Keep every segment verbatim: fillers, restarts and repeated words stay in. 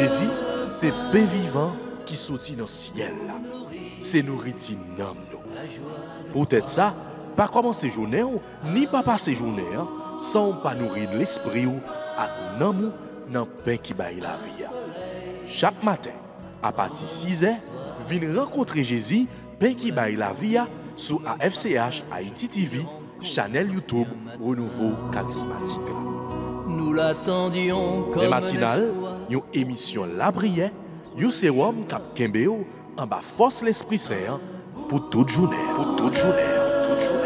Jésus, c'est pain vivant qui sortit dans le ciel. C'est nourriture nam nous. Peut-être ça, pas commencer journée ni pas passer journée sans pas nourrir l'esprit ou à nan dans pain qui baille la vie. Chaque matin, à partir de six heures, venez rencontrer Jésus, pain qui baille la vie sur A F C H Haïti T V, channel YouTube Renouveau Charismatique. Nous l'attendions comme les matinales, une émission La Prière, un sérum cap Kembeo en bas force l'Esprit Saint pour toute journée, pour toute journée, toute journée.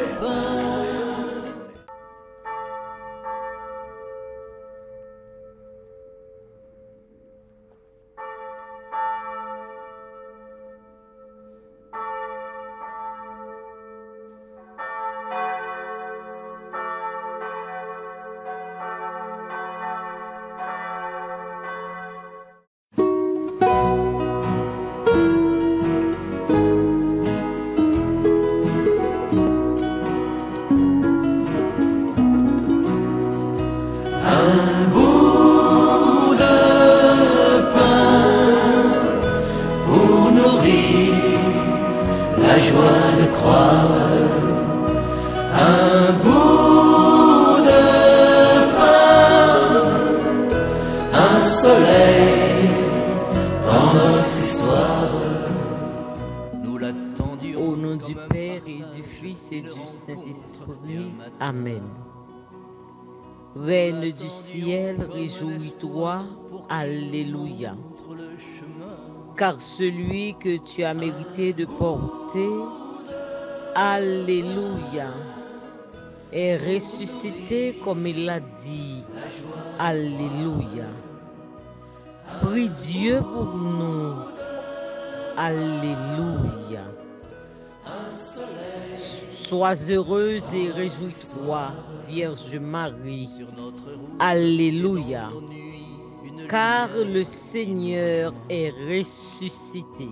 Amen. Reine du ciel, réjouis-toi, Alléluia. Car celui que tu as mérité de porter, Alléluia, est ressuscité comme il l'a dit, Alléluia. Prie Dieu pour nous, Alléluia. Sois heureuse et réjouis-toi, Vierge Marie. Alléluia. Car le Seigneur est ressuscité.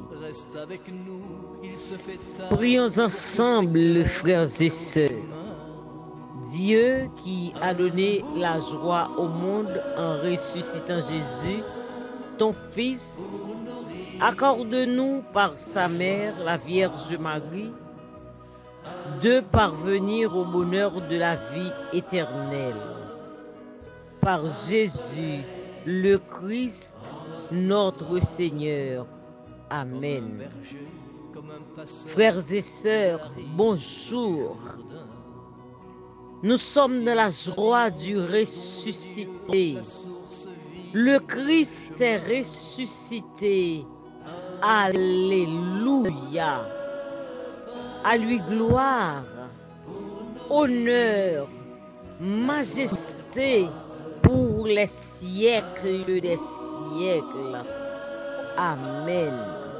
Prions ensemble, frères et sœurs. Dieu qui a donné la joie au monde en ressuscitant Jésus, ton Fils, accorde-nous par sa mère, la Vierge Marie, de parvenir au bonheur de la vie éternelle. Par Jésus, le Christ, notre Seigneur. Amen. Frères et sœurs, bonjour. Nous sommes dans la joie du ressuscité. Le Christ est ressuscité. Alléluia. À lui gloire, honneur, majesté pour les siècles des siècles. Amen.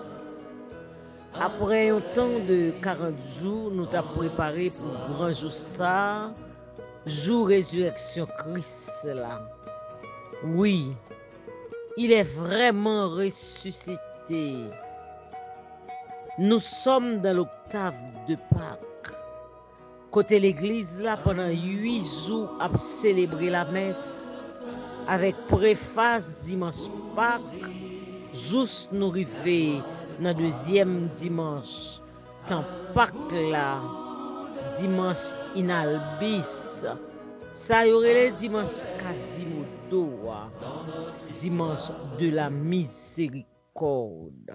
Après un temps de quarante jours, nous t'avons préparé pour grand jour ça, jour résurrection Christ là. Oui, il est vraiment ressuscité. Nous sommes dans l'octave de Pâques. Côté l'église, là, pendant huit jours, à célébrer la messe, avec préface dimanche Pâques, juste nous arriver dans le deuxième dimanche, tant Pâques là, dimanche inalbis, ça y aurait le dimanche Quasimodo, dimanche de la miséricorde.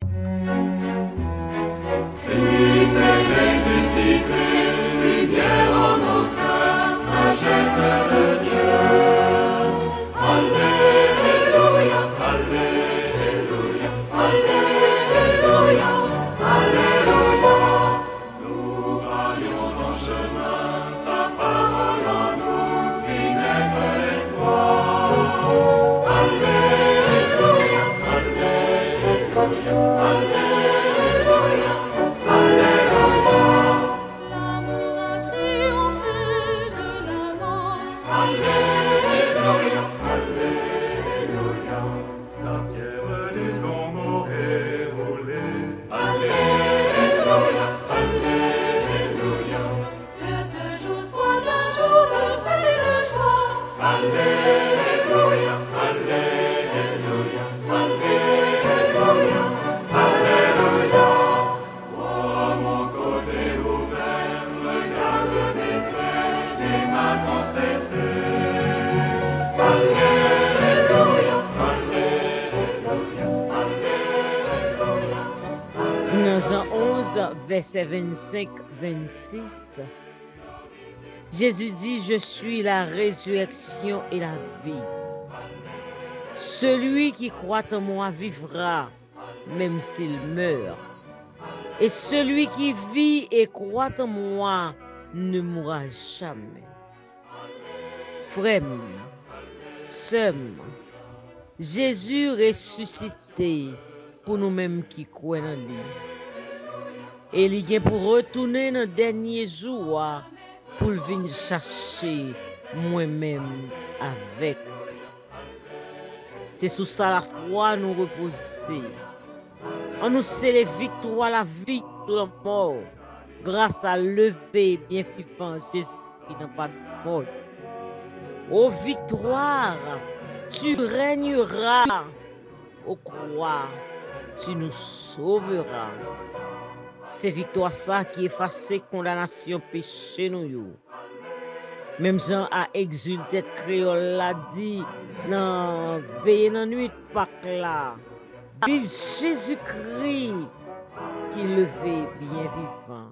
Christ est ressuscité, lumière en nos cœurs, sagesse de Dieu. Alléluia, Alléluia, Alléluia, Alléluia. Nous allions en chemin, sa parole en nous fit naître l'espoir. Alléluia, Alléluia, Alléluia. Alléluia, Alléluia, Alléluia. verset vingt-cinq vingt-six, Jésus dit, je suis la résurrection et la vie. Celui qui croit en moi vivra, même s'il meurt. Et celui qui vit et croit en moi ne mourra jamais. Frère, sœur, Jésus ressuscité pour nous-mêmes qui croyons en lui. Et il vient pour retourner dans le dernier jour pour venir chercher moi-même avec. C'est sous ça la foi nous reposer. On nous sait les victoires, la vie de la mort, grâce à lever bien vivant Jésus qui n'a pas de mort. Ô victoire, tu régneras. Ô croix, tu nous sauveras. C'est victoire ça qui efface condamnation péché nous. Même Jean a exulté créole l'a dit dans veille dans nuit Pâques là. Vive Jésus-Christ qui levé bien vivant.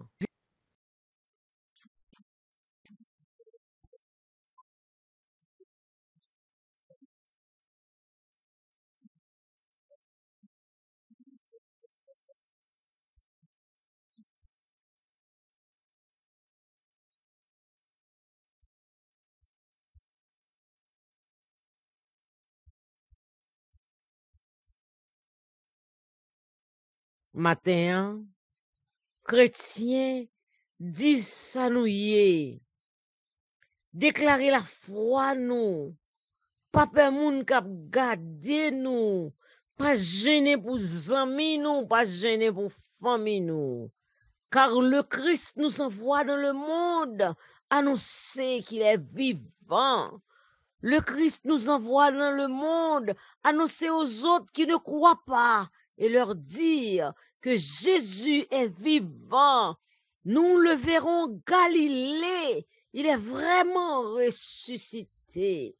Matin, chrétiens disent ça nous y est. Déclarer la foi nous. Pas peur moun k'ap garder nous. Pas gêner pour amis nous, pas gêner pour famille nous. Car le Christ nous envoie dans le monde annoncer qu'il est vivant. Le Christ nous envoie dans le monde annoncer aux autres qui ne croient pas et leur dire que Jésus est vivant. Nous le verrons en Galilée. Il est vraiment ressuscité.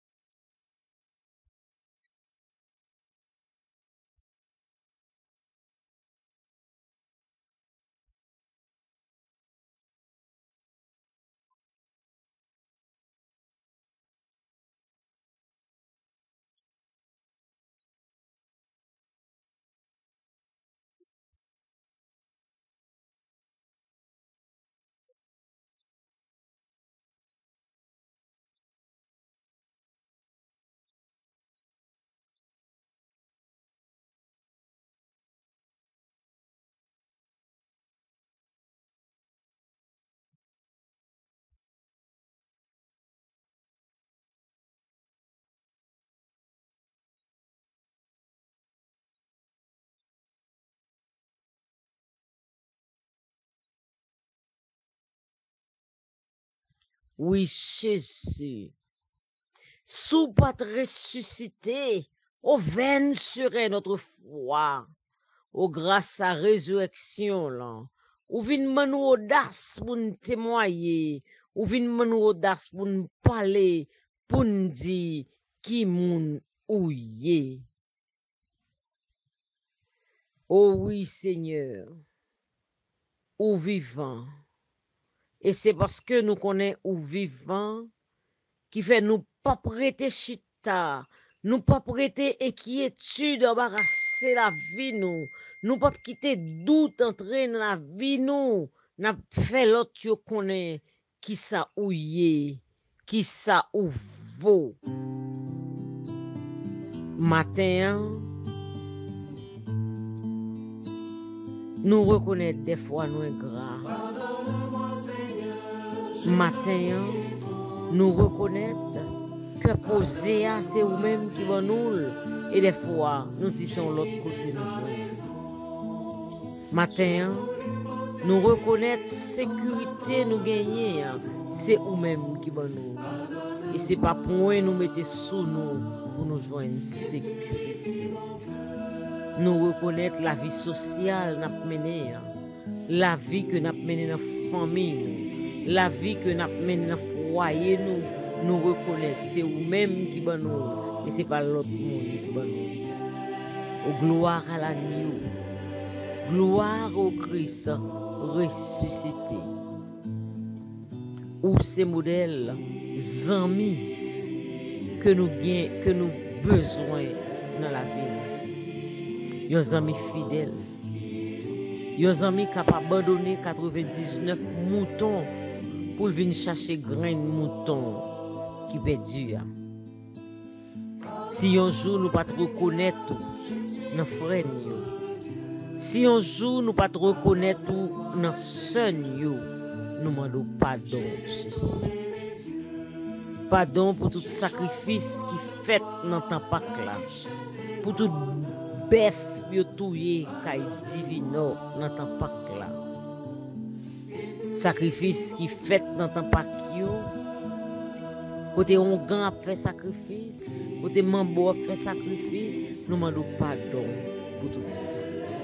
Oui, Jésus, sous pas ressuscité, au vaine serait notre foi, au grâce à résurrection, là, ou vin manou audace pour nous témoigner, ou vin manou audace pour nous parler, pour nous dire qui moun ouye. Oh oui, Seigneur, ou vivant. Et c'est parce que nous connaissons ou vivant qui fait nous pas prêter chita, nous pas prêter inquiétude, embarrasser la vie nous, nous pas quitter doute entrer dans la vie nous, n'a fait l'autre yo connaît qui ça ouye, qui ça ou vaut. Matin, nous reconnaître des fois nous ingrats. Matin, nous reconnaître que poser c'est vous-même qui va nous et des fois nous disons l'autre côté nous. Matin, nous reconnaître sécurité nous gagner c'est vous-même qui va nous et c'est pas pour nous mettre sous nous pour nous joindre sécurité. Nous reconnaître la vie sociale n'a mené, la vie que n'a mené dans la famille. La vie que nous avons menée dans le foyer, nous, nous reconnaître. C'est vous-même qui va nous, et ce n'est pas l'autre monde qui va nous. Au gloire à l'agneau, gloire au Christ, ressuscité. Ou ces modèles amis que nous bien que nous besoin dans la vie. Yon amis fidèles. Yon amis capable d'abandonner quatre-vingt-dix-neuf moutons pour venir chercher grain de mouton qui perdu. Si un jour nous pas reconnaître nos frères, si un jour nous pas reconnaître nos sœurs, nous demandons pardon. Pardon pour tout sacrifice qui fait dans temps Pâques là, pour tout bœuf yo touye kay divino dans temps Pâques là. Sacrifice qui fait dans temps Pâques yo, côté ongan a fait sacrifice, côté mambo a fait sacrifice, nous demandons pardon pour tout ça.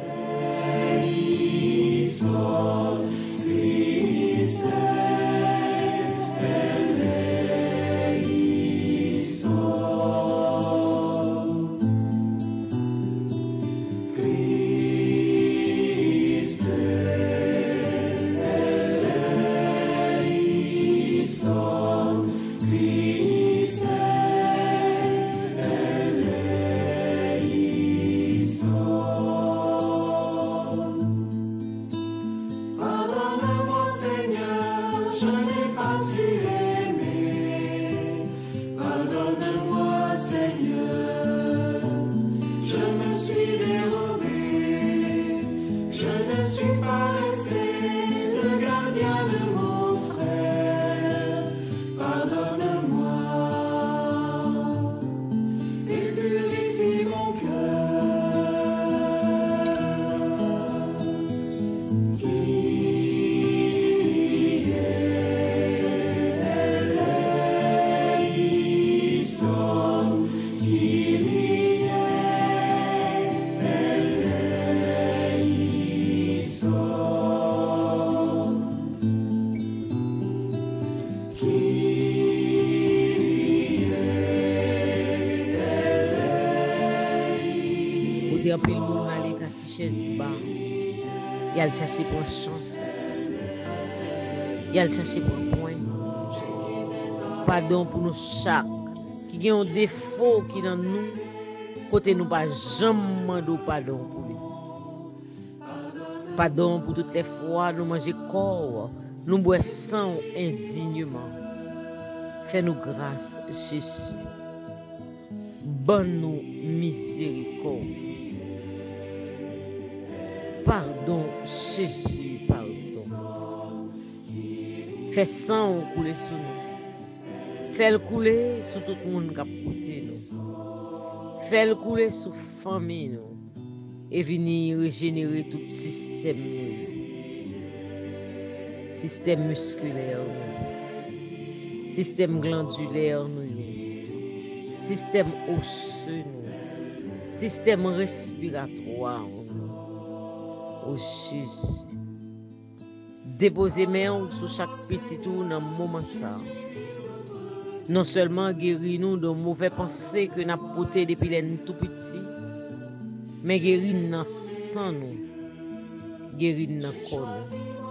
Il a cherché pour chance. Il a cherché pour point. Pardon pour nous chaque qui ont un défaut qui dans nous, côté nous pas jamais demander pardon pour lui. Pardon pour toutes les fois nous manger corps, nous boire sang indignement. Fais-nous grâce, Jésus. Bonne nous miséricorde. Pardon, Jésus, pardon. Fais sang couler sur nous. Fais le couler sur tout le monde qui a côté nous. Fais le couler sur la famille nous. Et venir régénérer tout le système nous. Système musculaire nous. Système glandulaire nous. Système osseux nous. Système respiratoire nous. Au Jésus. Déposez main sur chaque petit tour dans le moment ça. Non seulement guéris nous de mauvaises pensées que nous avons portées depuis les tout petits, mais guéris nous sans nous, guéris nous corps.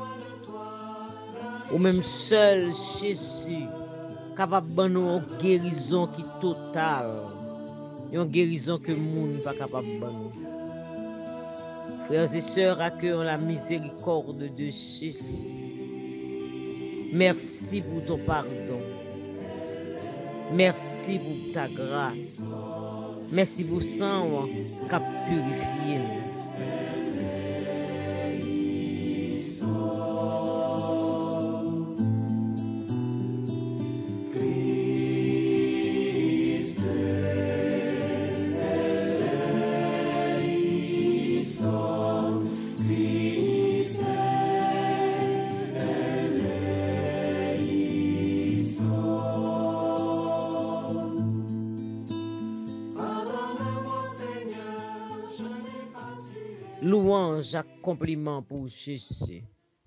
Ou même seul Jésus, capable de nous une guérison qui est totale, une guérison que le monde n'est pas capable de nous. Frères et sœurs, accueillons la miséricorde de Jésus. Merci pour ton pardon. Merci pour ta grâce. Merci pour sang qui a purifié nous. Louange à compliment pour Jésus.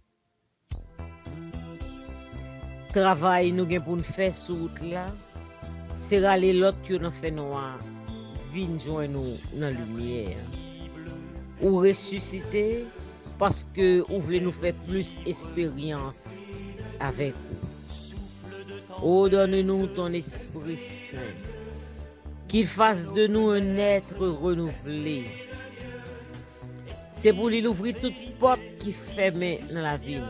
Travail nous avons pour nous faire sur route là, c'est râler l'autre qui nous fait noir, vient joindre nous dans la lumière. Ou ressusciter, parce que vous voulez nous faire plus expérience avec vous. Oh, donne-nous ton Esprit Saint, qu'il fasse de nous un être renouvelé. C'est pour lui ouvrir toute porte qui ferme dans la vie.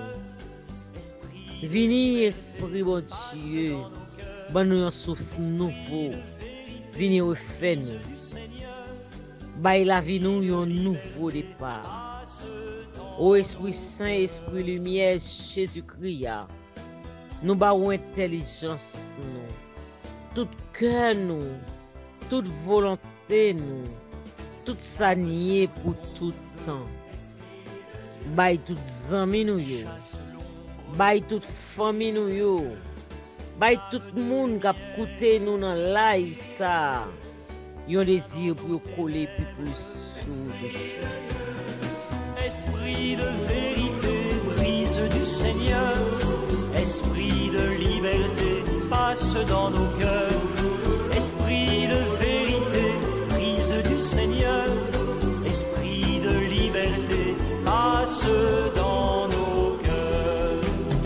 Vini, Esprit bon Dieu, bon nous un souffle nouveau. Vini refait nous. Baille la vie nous un nouveau départ. Ô Esprit Saint, Esprit Lumière, Jésus-Christ, nous baillons intelligence nous, tout cœur nous, toute volonté nous, tout sanier pour tout temps. Baille toutes amis nous yo, baille toute famille nous yo, baille tout monde qui a écouté nous dans live ça. Yon désir pour coller plus plus sous le champ. Esprit de vérité, brise du Seigneur. Esprit de liberté, passe dans nos cœurs. Esprit de vérité, brise du Seigneur. Esprit de liberté, passe dans nos cœurs.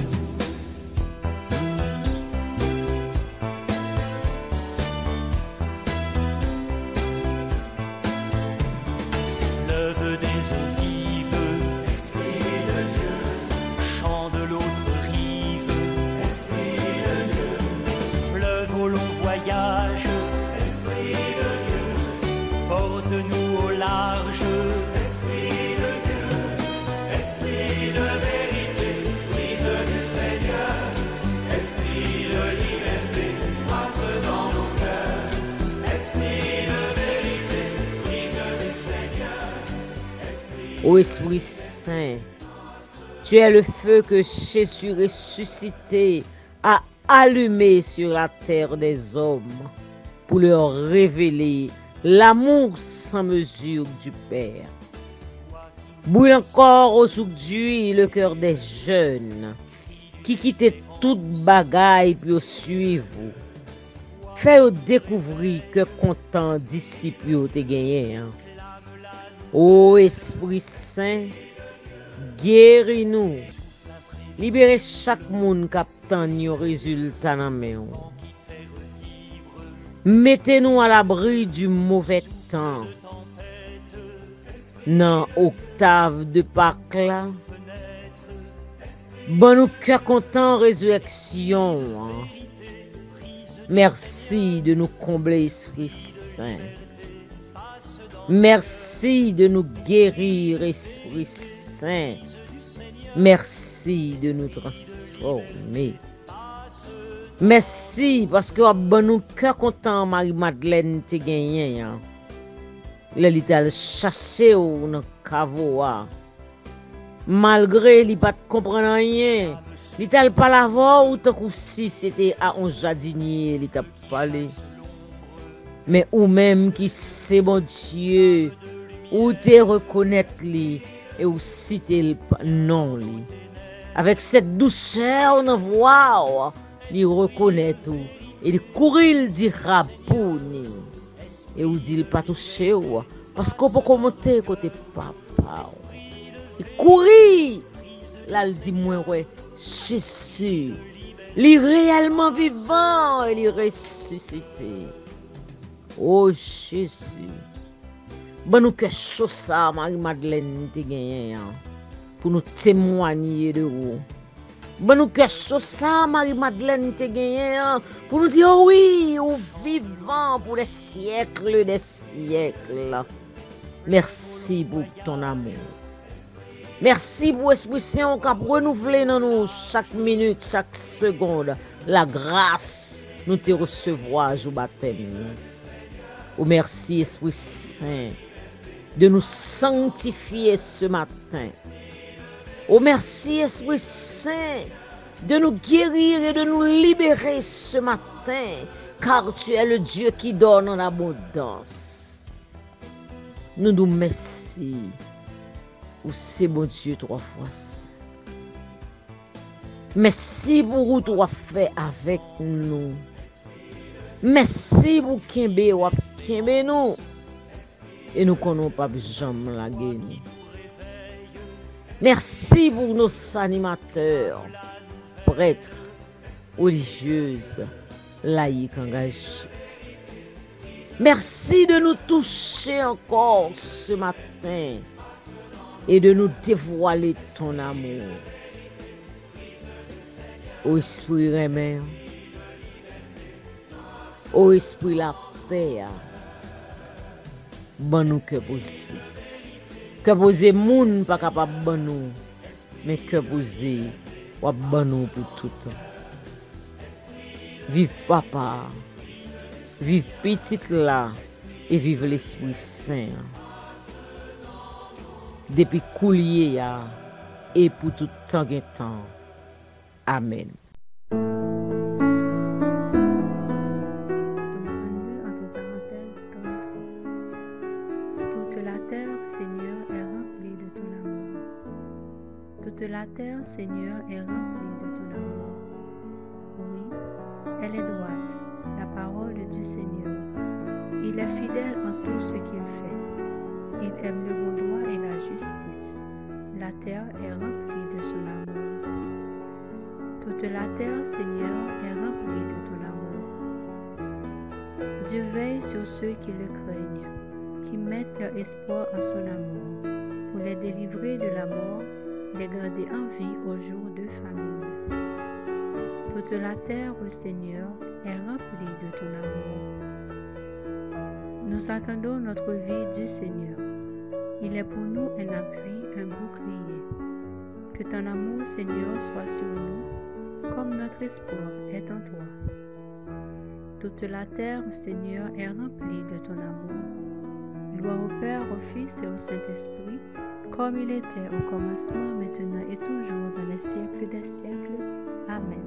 Fleuve des eaux vives, Esprit de Dieu, chant de l'autre rive, Esprit de Dieu, fleuve au long voyage, Esprit de Dieu, porte-nous au large, Esprit de Dieu, Esprit de vérité, brise du Seigneur, Esprit de liberté, passe dans nos cœurs, Esprit de vérité, brise du Seigneur. Ô Esprit Saint, tu es le feu que Jésus ressuscité a allumé sur la terre des hommes pour leur révéler l'amour sans mesure du Père. Brûle encore aujourd'hui le cœur des jeunes qui quittent toute bagaille pour suivre vous. Fais-nous découvrir que content disciples te gagné. Hein? Ô Esprit Saint, guéris-nous. Libérez chaque monde qui attend un résultat dans main. Mettez-nous à l'abri du mauvais temps. Dans octave de Pâques là. Bon nous cœur content résurrection. Hein? Merci de nous combler, Esprit Saint. Merci de nous guérir, Esprit Saint. Merci de nous transformer. Merci parce que bon nous cœur content Marie-Madeleine te gagné. Hein? Le lital chassé ou dans cavoa. Malgré li pas comprendre rien, lital pas la voix ou tant si c'était à un jardinier li t'a parlé. Mais ou même qui c'est bon Dieu, ou te reconnaître li et ou citer le non li. Avec cette douceur dans voix, il reconnaît tout et il courir dit rapouni et ou dit pas toucher ou parce qu'on peut commenter côté papa. Il courir là il dit moi ouais Jésus, il est réellement vivant, il est ressuscité. Oh Jésus. Bon nous que chose ça Marie-Madeleine te gagné pour nous témoigner de vous. Bon nous que chose ça Marie-Madeleine te gagné pour nous dire oh oui, ou vivant pour les siècles des siècles. Merci pour ton amour. Merci pour l'Esprit Saint qui a renouvelé dans nous chaque minute, chaque seconde la grâce nous te recevoir au baptême. Oh merci Esprit Saint de nous sanctifier ce matin. Oh merci Esprit Saint de nous guérir et de nous libérer ce matin, car tu es le Dieu qui donne en abondance. Nous nous merci. Ou c'est bon Dieu trois fois. Merci pour tout tu fait avec nous. Merci pour Kembe ou Kembe nous. Et nous connaissons pas jamais la guerre. Merci pour nos animateurs, prêtres, religieuses, laïcs engagés. Merci de nous toucher encore ce matin et de nous dévoiler ton amour. Ô Esprit remè, ô Esprit la paix, ban nous que posé. Que posé moun pas capable ban nous, mais que posé ou ban nous pour tout temps. Vive papa, vive petite là et vive l'Esprit Saint. Depuis coulier ya et pour tout temps et temps. Amen. Entre parenthèses, toute la terre, Seigneur, est remplie de ton amour. Toute la terre, Seigneur, est remplie de ton amour. Oui, elle est droite, la parole du Seigneur. Il est fidèle en tout ce qu'il fait. Il aime le bon droit et la justice. La terre est remplie de son amour. Toute la terre, Seigneur, est remplie de ton amour. Dieu veille sur ceux qui le craignent, qui mettent leur espoir en son amour, pour les délivrer de la mort, les garder en vie au jour de famine. Toute la terre, ô Seigneur, est remplie de ton amour. Nous attendons notre vie du Seigneur. Il est pour nous un appui, un bouclier. Que ton amour, Seigneur, soit sur nous, comme notre espoir est en toi. Toute la terre, Seigneur, est remplie de ton amour. Gloire au Père, au Fils et au Saint-Esprit, comme il était au commencement, maintenant et toujours, dans les siècles des siècles. Amen.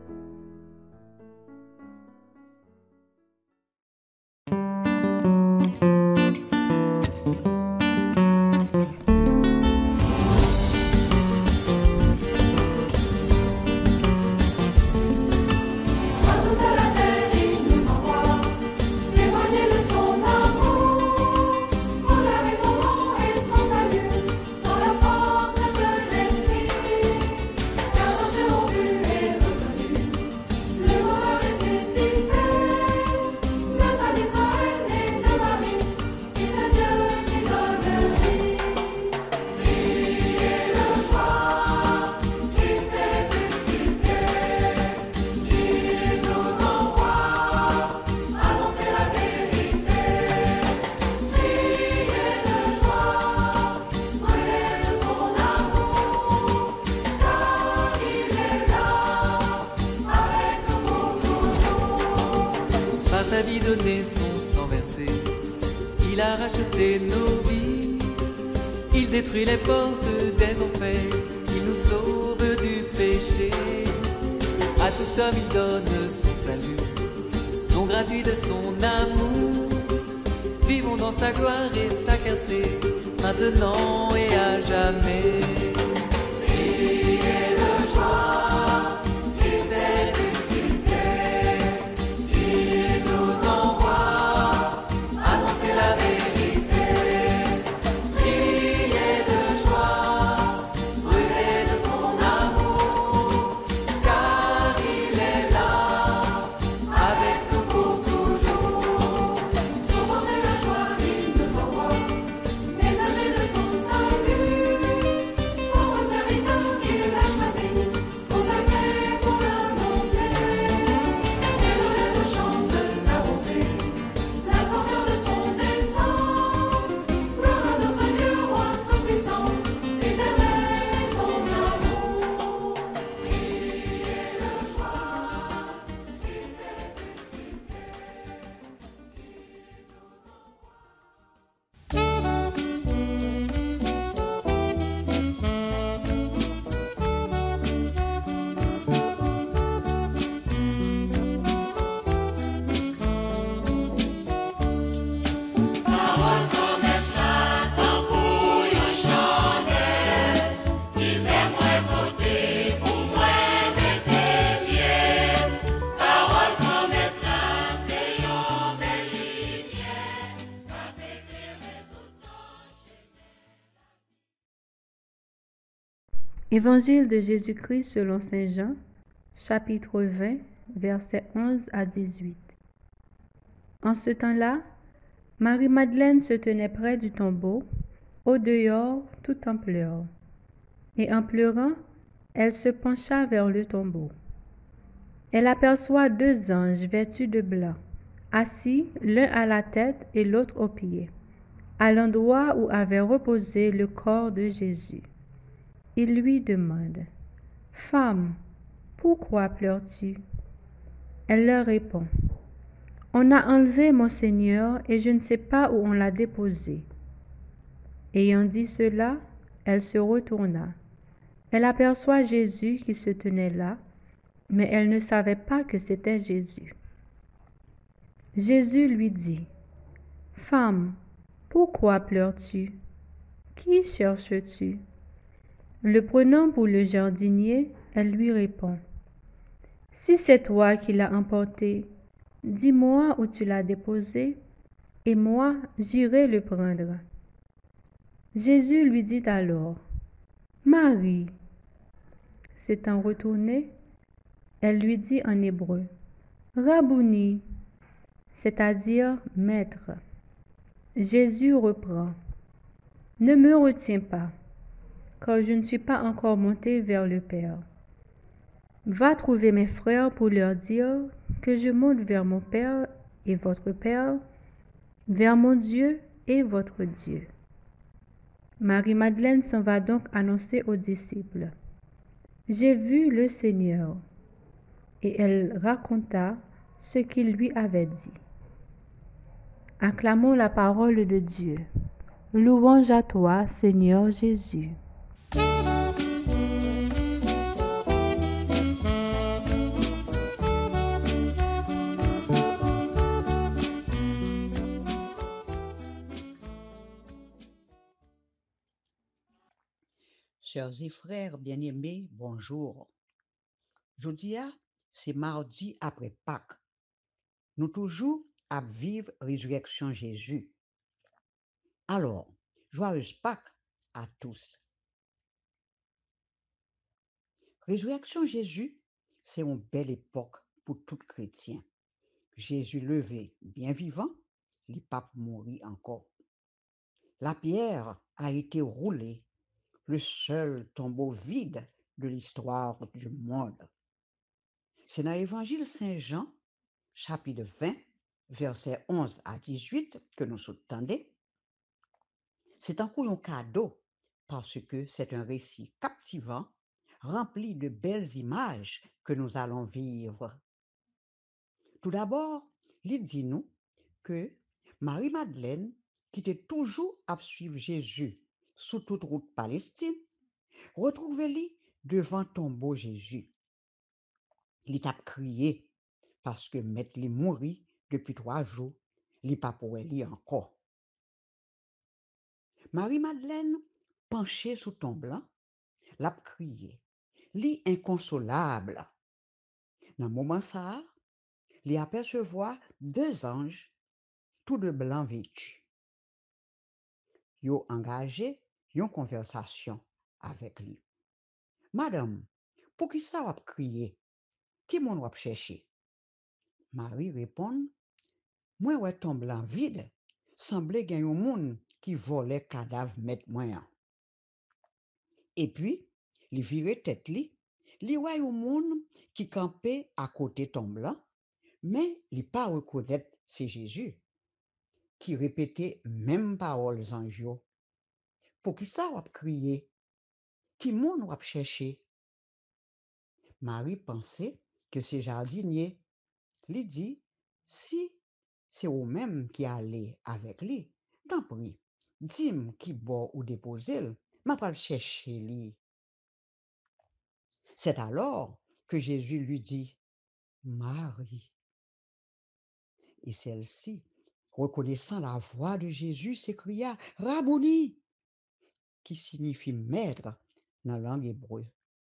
Sa vie donnée, son sang versé, il a racheté nos vies. Il détruit les portes des enfers, il nous sauve du péché. À tout homme il donne son salut, don gratuit de son amour. Vivons dans sa gloire et sa clarté, maintenant et à jamais. Priez de joie, Christ est ressuscité. Évangile de Jésus-Christ selon Saint Jean, chapitre vingt, versets onze à dix-huit. En ce temps-là, Marie-Madeleine se tenait près du tombeau, au dehors, tout en pleurant. Et en pleurant, elle se pencha vers le tombeau. Elle aperçoit deux anges vêtus de blanc, assis l'un à la tête et l'autre aux pieds, à l'endroit où avait reposé le corps de Jésus. Il lui demande: « Femme, pourquoi pleures-tu » Elle leur répond: « On a enlevé mon Seigneur et je ne sais pas où on l'a déposé. » Ayant dit cela, elle se retourna. Elle aperçoit Jésus qui se tenait là, mais elle ne savait pas que c'était Jésus. Jésus lui dit: « Femme, pourquoi pleures-tu? Qui cherches-tu » Le prenant pour le jardinier, elle lui répond: « Si c'est toi qui l'as emporté, dis-moi où tu l'as déposé, et moi j'irai le prendre. » Jésus lui dit alors: « Marie. » S'étant retournée, elle lui dit en hébreu: « Rabouni », c'est-à-dire maître. Jésus reprend: « Ne me retiens pas, car je ne suis pas encore monté vers le Père. Va trouver mes frères pour leur dire que je monte vers mon Père et votre Père, vers mon Dieu et votre Dieu. » Marie-Madeleine s'en va donc annoncer aux disciples: « J'ai vu le Seigneur. » Et elle raconta ce qu'il lui avait dit. Acclamons la parole de Dieu. Louange à toi, Seigneur Jésus. Chers et frères bien-aimés, bonjour. Jeudi, c'est mardi après Pâques. Nous toujours à vivre résurrection Jésus. Alors, joyeuse Pâques à tous. Résurrection Jésus, c'est une belle époque pour tout chrétien. Jésus levé, bien vivant, les papes mourir encore. La pierre a été roulée, le seul tombeau vide de l'histoire du monde. C'est dans l'Évangile Saint Jean, chapitre vingt, versets onze à dix-huit, que nous entendons. C'est encore un cadeau parce que c'est un récit captivant, rempli de belles images que nous allons vivre. Tout d'abord, il dit nous que Marie-Madeleine, qui était toujours à suivre Jésus sous toute route Palestine, retrouvait-lui devant tombeau Jésus. Il t'a crié parce que maître li mouri depuis trois jours, li pas pour li encore. Marie-Madeleine, penchée sous ton blanc, l'a crié, li inconsolable. Dans moment ça, li apercevoir deux anges, tous de blanc vêtus. Yo engagé yon conversation avec lui. Madame, pour qui ça wap crié? Qui mon wap cherché? Marie répond, moi ouais ton blanc vide, semblait gen yon moun qui volait cadavre met moi. Et puis, li vire tête li, li ouais yon moun qui campait à côté ton blanc, mais li pas reconnaître c'est Jésus, qui répétait même paroles anjo. Pour qui ça wap crié? Qui moun wap cherché? Marie pensait que c'est jardinier. Li dit, si c'est vous-même qui allez avec lui, tant pis, dis-moi qui bo ou déposer, m'a pas chercher lui. C'est alors que Jésus lui dit, Marie. Et celle-ci, reconnaissant la voix de Jésus, s'écria, Rabouni, qui signifie maître dans la langue hébreu.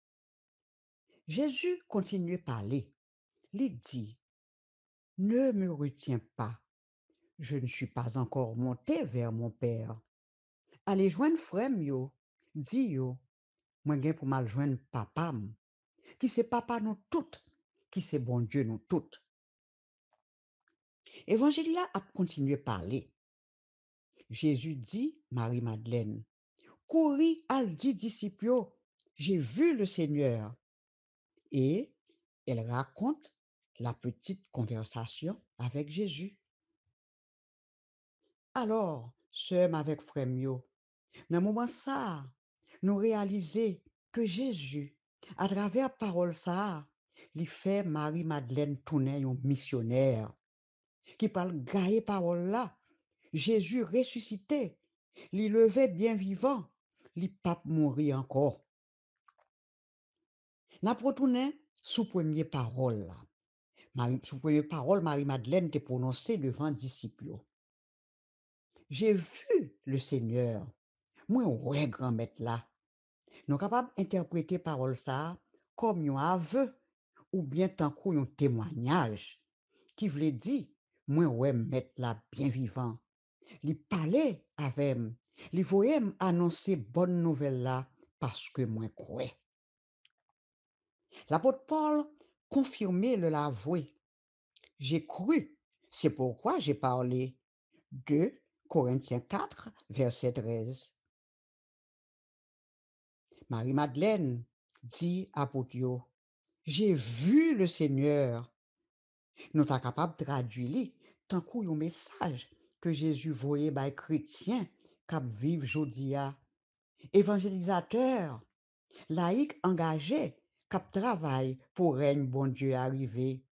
Jésus continue à parler. Il dit, ne me retiens pas, je ne suis pas encore monté vers mon Père. Allez joindre frère yo, dis yo, moi gen pour mal joindre papa, m, qui c'est papa nous toutes, qui c'est bon Dieu nous toutes. Évangile là a continué à parler. Jésus dit, Marie-Madeleine, courir al dit disciples, yo, j'ai vu le Seigneur. Et elle raconte la petite conversation avec Jésus. Alors, sœur avec frère Mio, dans le moment ça, nous réalisons que Jésus, à travers parole ça, il fait Marie-Madeleine tourner un missionnaire qui parle gailler parole là. Jésus ressuscité, il levé bien vivant, il pas mourir encore. N'a retourné sous première parole là. Marie, sous première parole, Marie-Madeleine te prononcée devant disciples. J'ai vu le Seigneur. Moi, ouais, grand maître là. Nous sommes capables d'interpréter parole ça comme un aveu ou bien tant qu'un témoignage qui voulait dire, moi, ouais, maître là, bien vivant. Il parlait avec moi. Il voyait annoncer bonne nouvelle là parce que moi, crois. L'apôtre Paul confirmait le l'avoué. J'ai cru, c'est pourquoi j'ai parlé. deux Corinthiens quatre, verset treize. Marie-Madeleine dit à Potio, j'ai vu le Seigneur. Nous sommes capables de traduire tant qu'un message que Jésus voyait par les chrétiens qui vivent jodia, évangélisateur, laïc engagé qui travaille pour règne bon Dieu arrivé.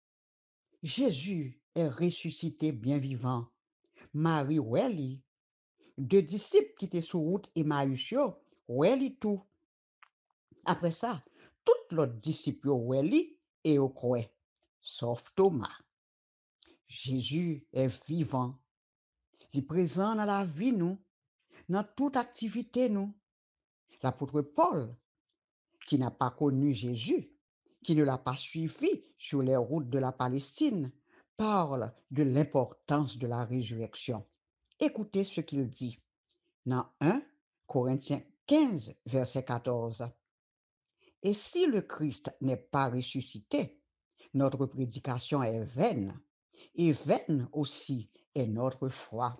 Jésus est ressuscité bien vivant. Marie Welly, deux disciples qui étaient sur route Emmaüs, Welly tout. Après ça, tous les disciples Welly et au croix, sauf Thomas. Jésus est vivant. Il est présent dans la vie nous, dans toute activité nous. L'apôtre Paul, qui n'a pas connu Jésus, qui ne l'a pas suivi sur les routes de la Palestine, parle de l'importance de la résurrection. Écoutez ce qu'il dit dans un Corinthiens quinze, verset quatorze. Et si le Christ n'est pas ressuscité, notre prédication est vaine, et vaine aussi est notre foi.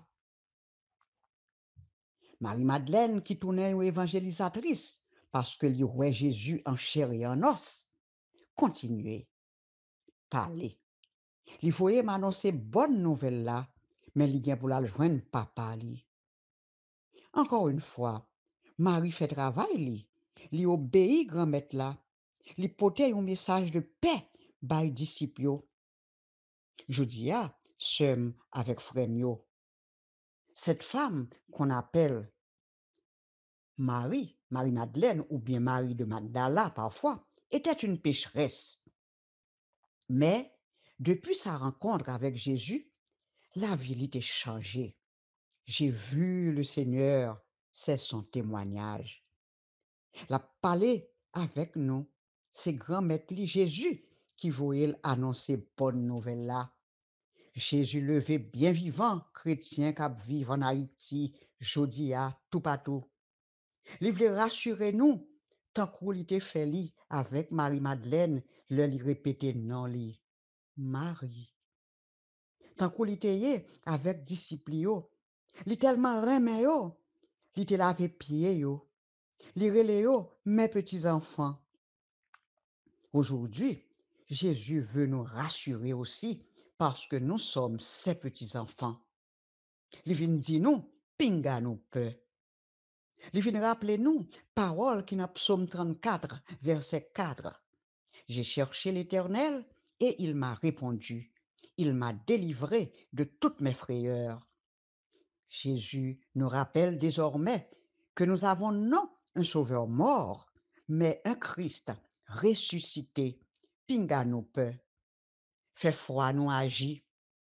Marie-Madeleine, qui tournait une évangélisatrice parce que lui voit Jésus en chair et en os, continuait, parler. Il voyait m'annoncer bonne nouvelle là, mais il vient pour la joindre papa li. Encore une fois, Marie fait travail li, li obéit grand maître là, li porte un message de paix by disciples. Je dis à sem avec frère Mio. Cette femme qu'on appelle Marie, Marie-Madeleine ou bien Marie de Magdala parfois, était une pécheresse. Mais depuis sa rencontre avec Jésus, la vie était changée. J'ai vu le Seigneur, c'est son témoignage. La parler avec nous, c'est grand maître Jésus qui voulait annoncer bonne nouvelle là. Jésus levé bien vivant, chrétien qui vivent en Haïti, jodia, tout partout. Il voulait rassurer nous, tant qu'il était fait li avec Marie-Madeleine, le lui répétait non li, Marie. Tant qu'il était avec disciples yo, li tellement remè yo, li te lavé pied yo, li relè yo, mes petits enfants. Aujourd'hui, Jésus veut nous rassurer aussi parce que nous sommes ses petits enfants. Il vient dire nous, pinga nous peu. Il vient rappeler nous, parole qui n'a psaume trente-quatre, verset quatre. J'ai cherché l'Éternel et il m'a répondu. Il m'a délivré de toutes mes frayeurs. Jésus nous rappelle désormais que nous avons non un sauveur mort, mais un Christ ressuscité. Pinga nous peu. Fait froid nous agit.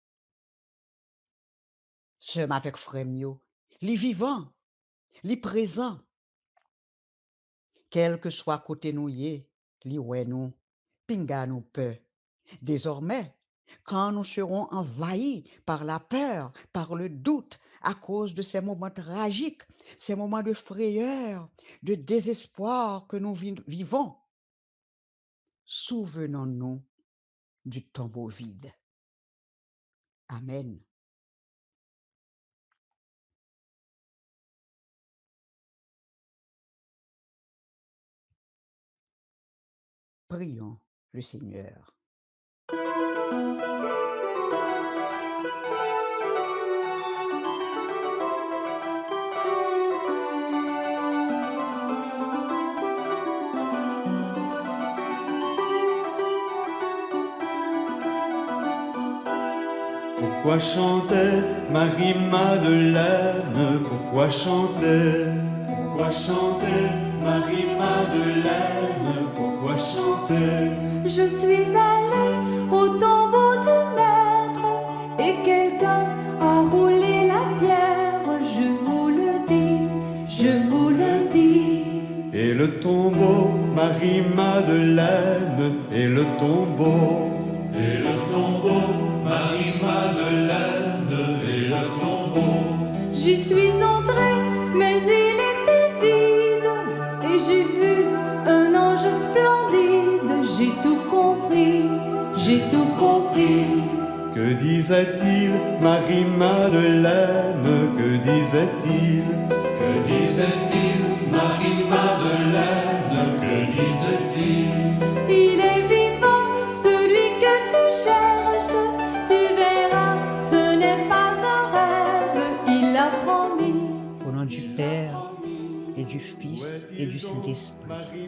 Sem avec frère Mio, li vivant, li présent. Quel que soit côté nous yé, li ouais nous, pinga nous peu. Désormais, quand nous serons envahis par la peur, par le doute, à cause de ces moments tragiques, ces moments de frayeur, de désespoir que nous vi- vivons. Souvenons-nous du tombeau vide. Amen. Prions le Seigneur. Pourquoi chanter Marie-Madeleine? Pourquoi chanter? Pourquoi chanter Marie-Madeleine? Pourquoi chanter? Je suis allée au tombeau du maître et quelqu'un a roulé la pierre. Je vous le dis, je vous le dis. Et le tombeau, Marie-Madeleine, et le tombeau, et le tombeau, Marie-Madeleine, et le tombeau. J'y suis entrée, mais il était vide et j'ai vu un ange splendide. J'ai tout compris, j'ai tout compris. Que disait-il, Marie-Madeleine? Que disait-il? Que disait-il, Marie-Madeleine? Que disait-il? Il est vivant, celui que tu cherches. Tu verras, ce n'est pas un rêve, il l'a promis. Au nom du Père et du Fils et du Saint-Esprit.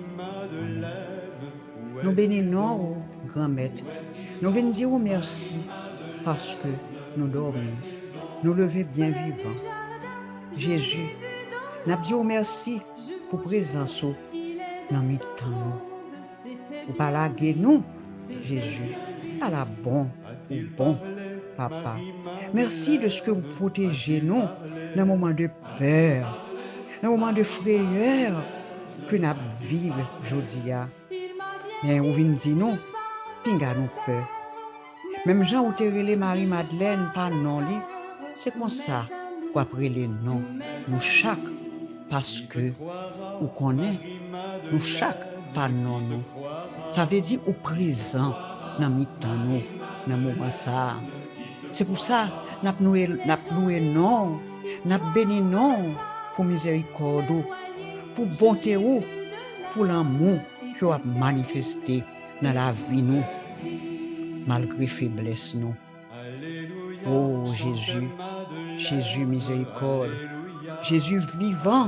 Nous bénissons, au grand maître. Nous venons dire merci parce que nous dormons. Nous levons bien vivants. Jésus, nous disons merci pour présence dans notre temps. Pour pas laguer nous, Jésus, à la bon ou bon papa. Merci de ce que vous protégez nous dans un moment de peur, dans un moment de frayeur que nous vivons aujourd'hui. Mais on vient dire non, pinga nous peur. Même Jean ou les Marie-Madeleine par non li, c'est comme ça qu'après les noms, nous chaque parce que ou connaît, nous chaque par non nous. Ça veut dire au présent dans mi-temps nous, dans moment ça. C'est pour ça n'a loué n'a loué non, n'a béni non pour miséricorde, pour bonté ou pour l'amour que a manifesté dans la vie nous malgré faiblesse nous. Oh Jésus, Jésus miséricorde, Jésus vivant.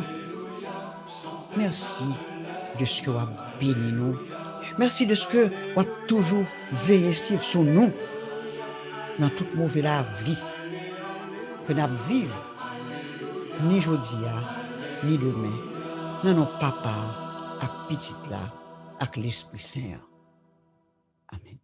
Merci de ce que vous avez béni nous. Merci de ce que vous avez toujours veillé sur nous dans toute mauvaise la vie que nous vivons, ni aujourd'hui, ni demain, non, non, papa, avec petite là, avec l'Esprit Saint. Amen.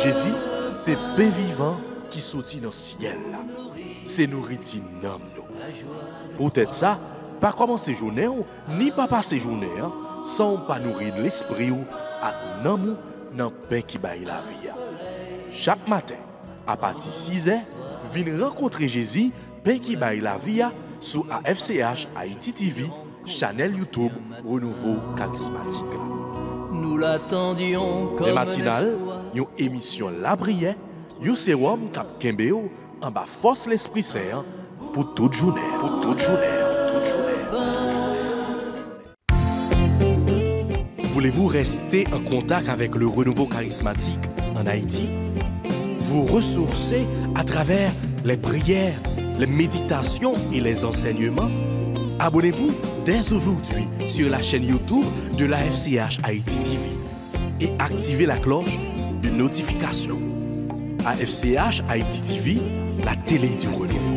Jésus, c'est pain vivant qui sortit dans le ciel. C'est nourriture nam nous. Peut-être ça, pas commencer journée ni pas passer journée sans pas nourrir l'esprit ou à nam dans pain qui baille la vie. Chaque matin, à partir de six heures, venez rencontrer Jésus, pain qui baille la vie sur A F C H Haïti T V, channel YouTube Renouveau Charismatique. Nous l'attendions comme les matinales, une émission La Brière, un sérum cap Kembeo en bas force l'Esprit Saint pour toute journée, pour toute journée, toute journée. Voulez-vous rester en contact avec le renouveau charismatique en Haïti? Vous ressourcer à travers les prières, les méditations et les enseignements? Abonnez-vous dès aujourd'hui sur la chaîne YouTube de l'A F C H Haïti T V et activez la cloche de notification. A F C H Haïti T V, la télé du renouveau.